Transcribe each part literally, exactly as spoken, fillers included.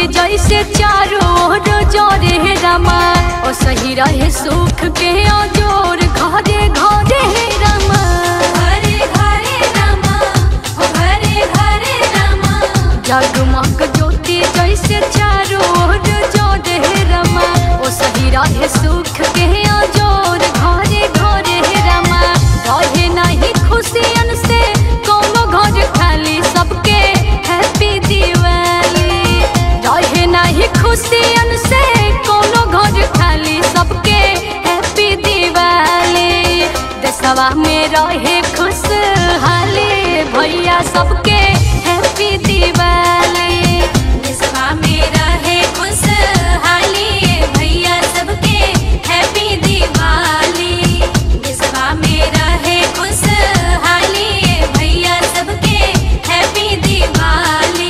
ज्योति जैसे चारों ओर जोरे रमा ओ सही रहे सुख के जोर घरे घरे रमा घरे घरे रमा ओ घरे घरे रमा जगमग ज्योति जैसे चारों ओर जोरे रमा ओ सही रहे सुख के जोर घरे घरे रमा रहे नहीं खुशियन से कोनो घर खाली सबके हैप्पी दिवाली रहे नहीं खुशियन से कोनो घर खाली सबके हैप्पी दिवाली देशवा में रहे खुशहाली भैया सबके हैप्पी दिवाली देशवा में रहे खुशहाली भैया सबके हैप्पी दिवाली देशवा में रहे खुशहाली भैया सबके हैप्पी दिवाली।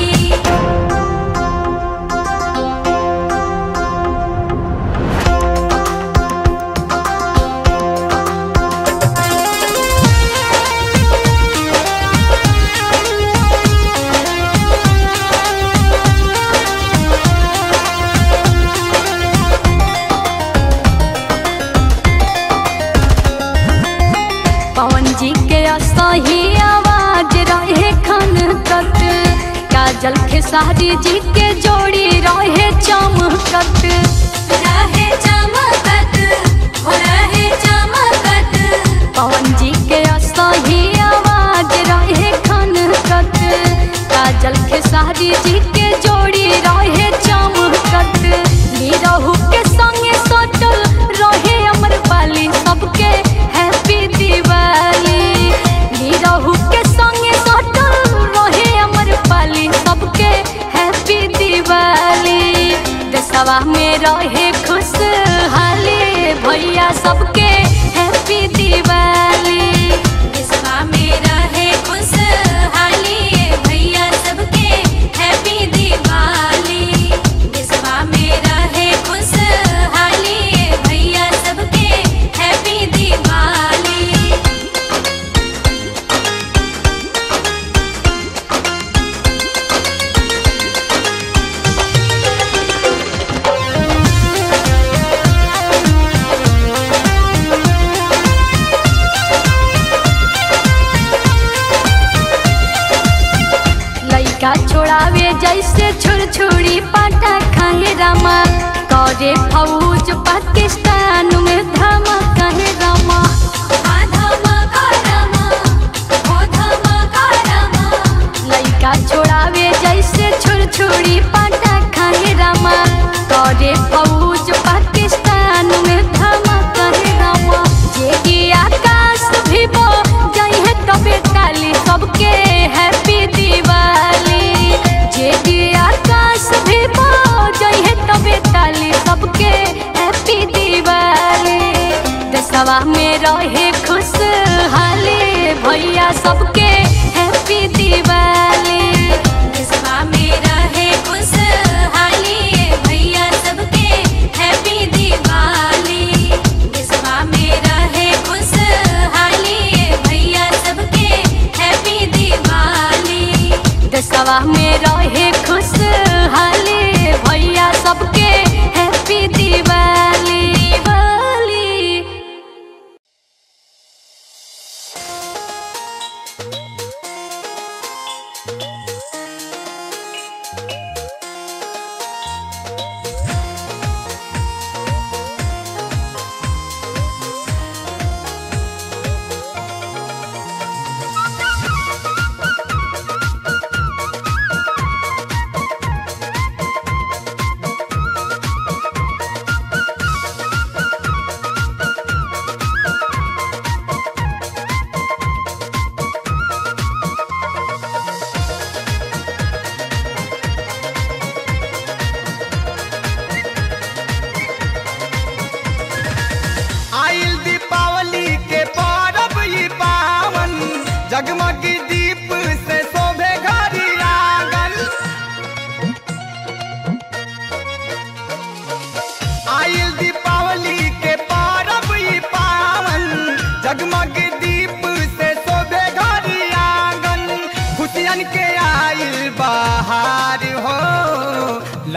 पवन जी के असही आवाज रहे खन तक काजल खेसारी जी के जोड़ी रहे चमकत रहे चमकत हो रहे चमकत पवन जी के असही आवाज रहे खन तक काजल खेसारी जी के जोड़ी रहे चमकत निरहु के संगे सटल रहे अमरपाली सबके हैप्पी दिवाली निरहु के संगे सटल रहे अमरपाली सबके हैप्पी दिवाली देशवा में रहे खुशहाली भैया सबके हैप्पी दिवाली देशवा में रहे खुशहाली भैया सबके हैप्पी दिवाली देशवा में रहे खुशहाली भैया सबके हैप्पी दिवाली। लइका छोड़ावे जैसे छुरछुरी पाटा खाए रामा करे फौज पाकिस्तान में धमाका है रामा लइका छोड़ावे जैसे छुरछुरी पाटा खाए रामा करे फौज पाकिस्तान में धमाका है रामा जे कि आकाश भी बो जाई है तबे काली सबके हैप्पी दिवाली जे कि आकाश भी बो जाई है तबे काली सबके हैप्पी दिवाली देशवा में रहे खुशहाली भैया सबके हैप्पी दिवाली देशवा में रहे खुशहाली भैया सबके हैप्पी दिवाली देशवा में रहे खुशहाली भैया सबके हैप्पी दिवाली देशवा में रहे खुशहाली भैया सबके हैप्पी दिवाली दिवाली।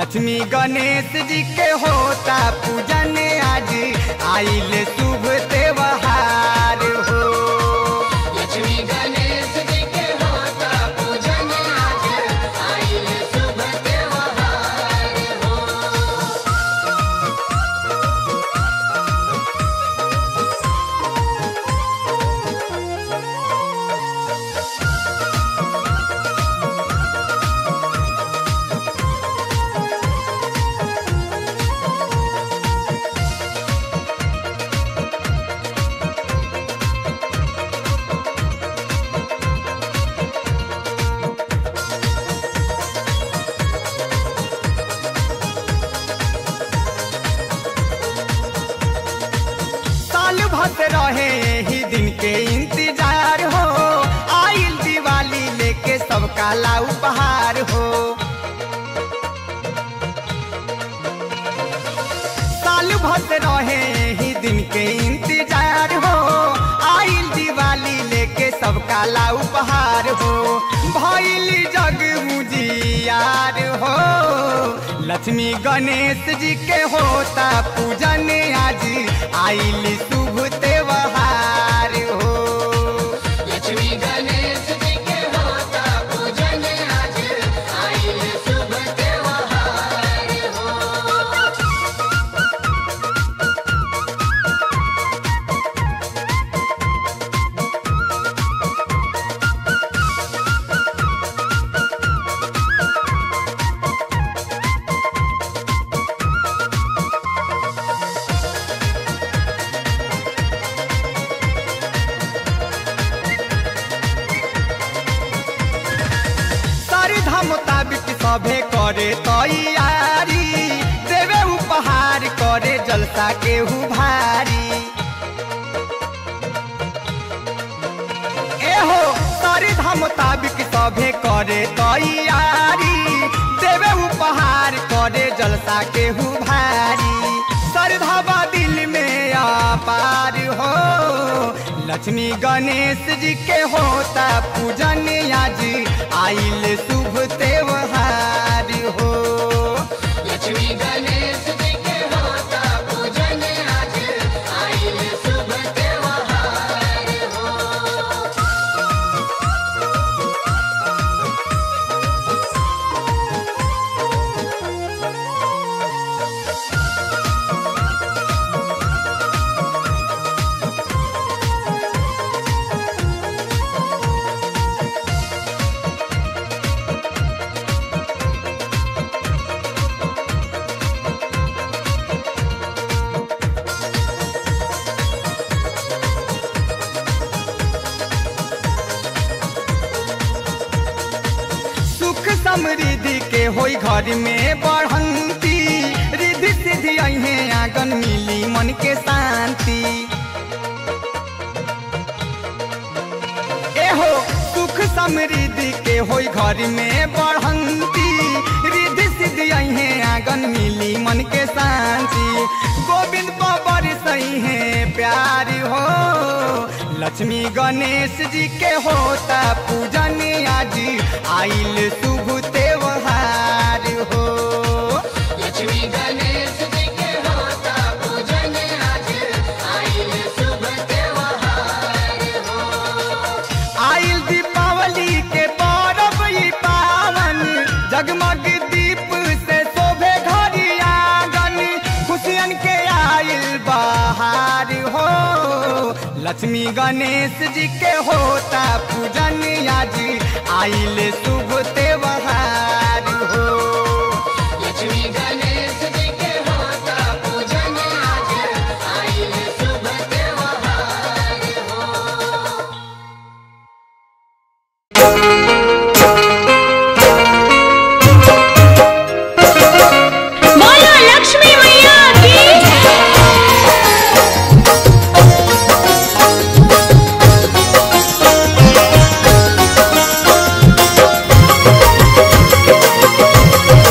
लक्ष्मी गणेश जी के होता पूजन आज आइल शुभ त्योहार हो। लक्ष्मी गणेश जी के होता पूजन आज आइल शुभ त्योहार हो। भक्त रहे ही दिन के इंतजार हो, आइल दिवाली लेके सबका ला उपहार हो। साल भक्त रहे ही दिन के इंतजार हो, आइल दिवाली लेके सबका ला उपहार हो। भइल जग मुजियार हो, लक्ष्मी गणेश जी के होता पूजन आज आइल शुभ त्योहार हो। लक्ष्मी गणेश जी के होता पूजन आज आइल शुभ त्योहार हो। मुताबिक सभे करे तैयारी, देवे उपहार करे जलसा केहू भारी। एहो श्रद्धा मुताबिक सभे करे तैयारी, देवे उपहार करे जलसा केहू भारी। श्रद्धा बा दिल में अपार हो, लक्ष्मी गणेश जी के होता पूजन आज आइल शुभ त्योहार हो। लक्ष्मी गणेश जी के होता पूजन आज आइल शुभ त्योहार हो। समृद्धि के होई घर में बढ़ंती, रिद्धि सिद्धि अहे आंगन मिली मन के शांति। एहो सुख समृद्धि के होई घर में बढ़ंती, रिद्धि सिद्धि अहे आंगन मिली मन के शांति। गोविंद बाबर सही है प्यार हो, लक्ष्मी गणेश जी के होता पूजन आज आइल शुभ त्योहार हो। लक्ष्मी गणेश जी के होता पूजन आज आइल शुभ त्योहार हो। आइल दीपावली के पर्व ई पावन, जगमग दीप से शोभे घरी आंगन। खुशियन के आइल बहार हो, लक्ष्मी गणेश जी के होता पूजन आज आइल शुभ त्योहार हो। लक्ष्मी गणेश जी के होता पूजन आज आइल शुभ त्योहार हो। बोलो लक्ष्मी मैया की जय।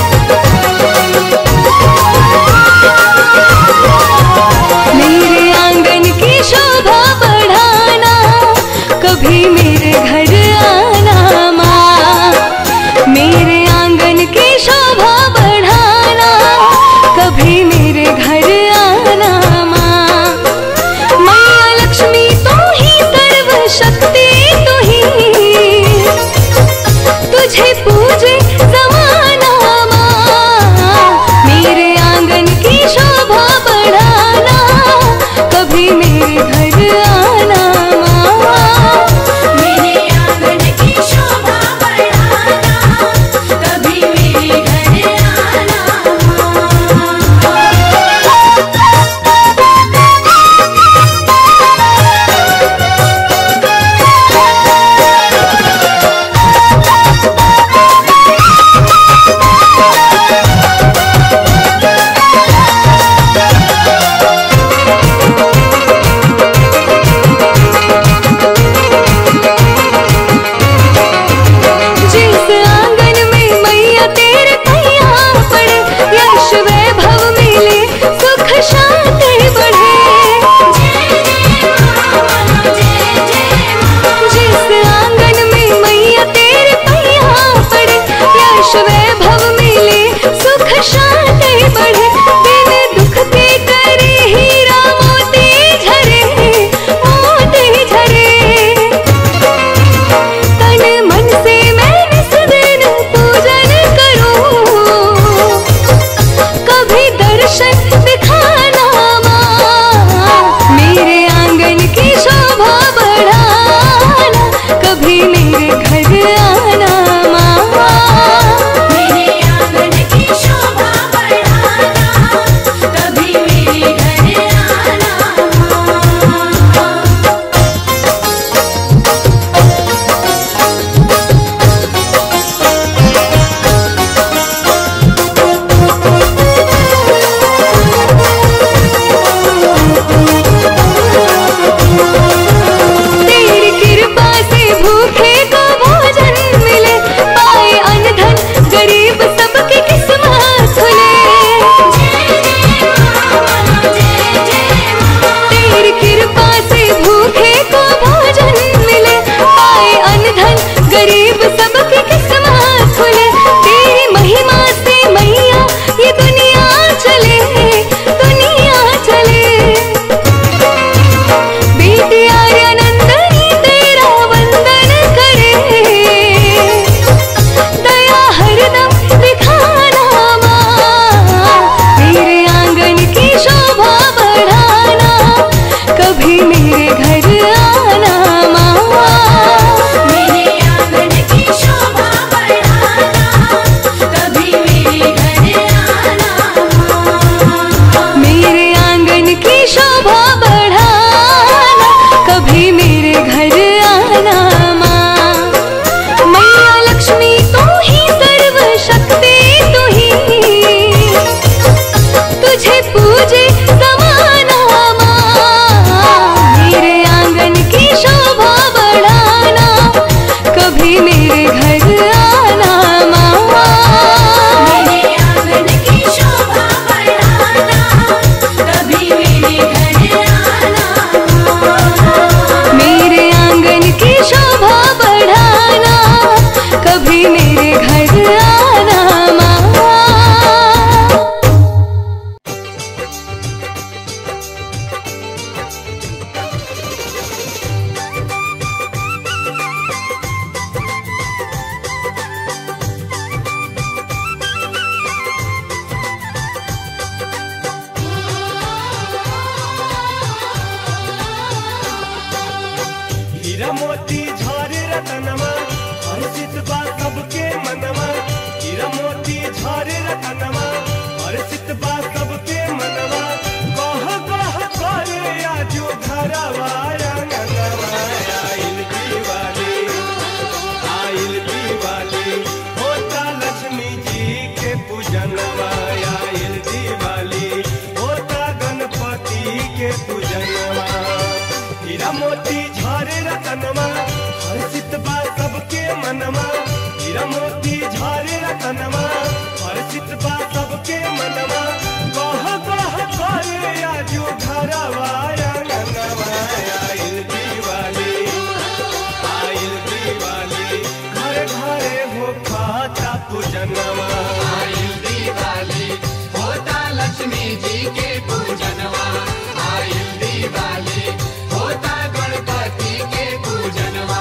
घर आना माँ। मेरे आंगन की शोभा बढ़ाना, कभी मेरे घर आना माँ। मेरे आंगन की शोभा बढ़ाना, कभी मेरे घर आना माँ। मैया लक्ष्मी तू ही सर्व शक्ति तू ही, तुझे पूजे समाना माँ। मेरे आंगन की शोभा बढ़ाना, कभी मेरे घर आना माँ। मेरे आंगन की शोभा बढ़ाना, कभी मेरे घर आना माँ। मेरे आंगन की शोभा बढ़ाना, कभी मेरे घर आना माँ। हीरा मोती झारे रतनमा, हर्षित बा सबके मनवा। हीरा मोती झारे रतनमा, हर्षित बा सबके मनवा। कह कह करे आजू घरवा आंगनवा। आइल दिवाली, आइल दिवाली, होता लक्ष्मी जी के पूजनवा। आइल दिवाली, होता गणपति के पूजनवा। हीरा मोती झारे रतनमा, हर्षित बा सबके मनवा। हीरा मोती झारे रतनमा, हर्षित बा सबके मनवा। कह कह करे आजू घरवा आंगनवा। आइल दिवाली, आइल दिवाली, घर घरे हो खाता पूजनवा। आइल दिवाली, होता लक्ष्मी जी के पूजनवा। आइल दिवाली, होता गणपति के पूजनवा।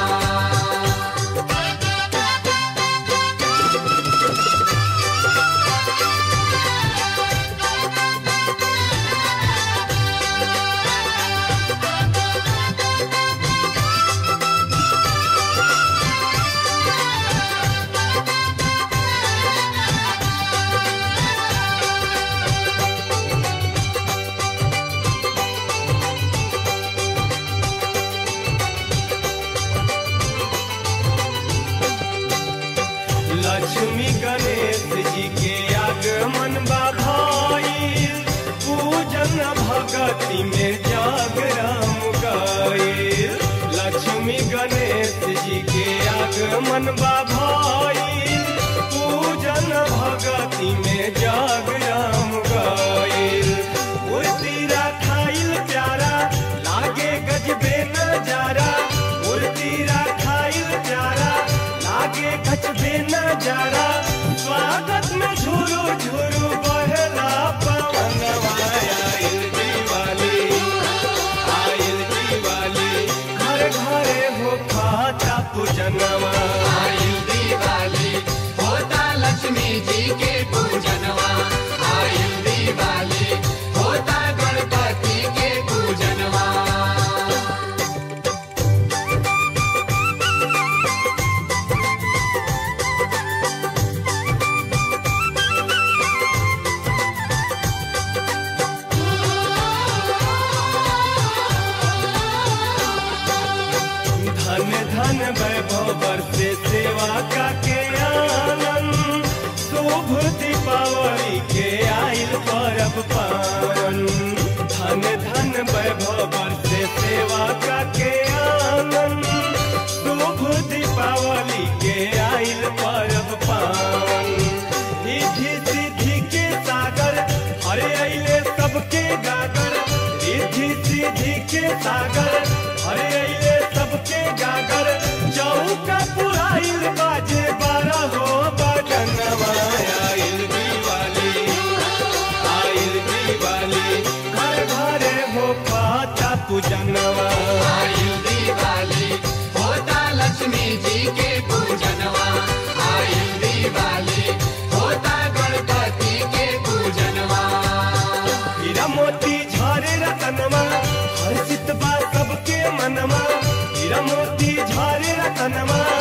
लक्ष्मी गणेश जी के आगमन बधाई, पूजन भगति में जागरण गाए। लक्ष्मी गणेश जी के आगमन बधाई, पूजन भगति में जागरण गाए। मूर्ति रखाइल प्यारा, लागे गजबे नजारा। मूर्ति रखाइल प्यारा, लागे गजबे नजारा। स्वागत में झुरू झुरू बहला पवनवा। आइल दिवाली, आइल दिवाली, घर घरे हो खाता पूजनवा। आइल दिवाली, होता लक्ष्मी जी के पूजनवा। आइल दिवाली, होता गणपति के पूजनवा। धन धन वैभव बरसे सेवा का के आनंद। शुभ दीपावली के आइल परब पावन। धन धन वैभव बरसे सेवा का के आनंद। शुभ दीपावली के आइल परब पावन। रिद्धि सिद्धि के सागर, हरे अइले सबके गागर। रिद्धि सिद्धि के सागर, हरे अइले सबके गागर। चौका पुराइल बाजे बारह हो बजनवा। आइल दिवाली, आइल दिवाली, घर घरे हो खाता पूजनवा। आइल दिवाली, होता लक्ष्मी जी के पूजनवा। आइल दिवाली, होता गणपति के पूजनवा। हीरा मोती झारे रतनवा, हर्षित बा सबके अंगनमा हीरा मोती झारे रतनमा